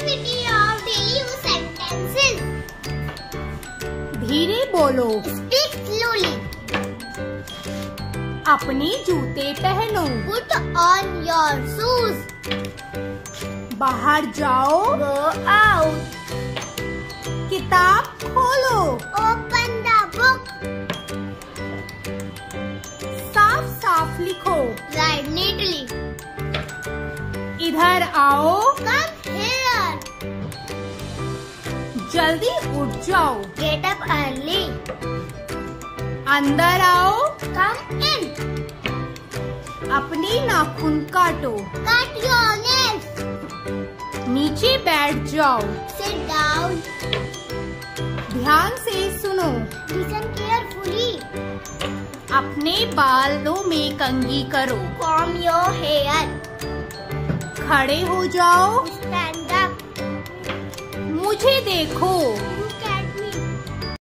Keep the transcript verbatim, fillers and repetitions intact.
Activity of daily use sentences. धीरे बोलो। Speak slowly. अपने जूते पहनो। Put on your shoes. बाहर जाओ। Go out. किताब खोलो। Open the book. साफ साफ लिखो। Write neatly. इधर आओ। Come here. जल्दी उठ जाओ। Get up early. अंदर आओ। Come in. अपने नाखून काटो। Cut your nails. नीचे बैठ जाओ। Sit down. ध्यान से सुनो। Listen carefully. अपने बालों में कंघी करो। Comb your hair. खड़े हो जाओ। Stand up. मुझे देखो।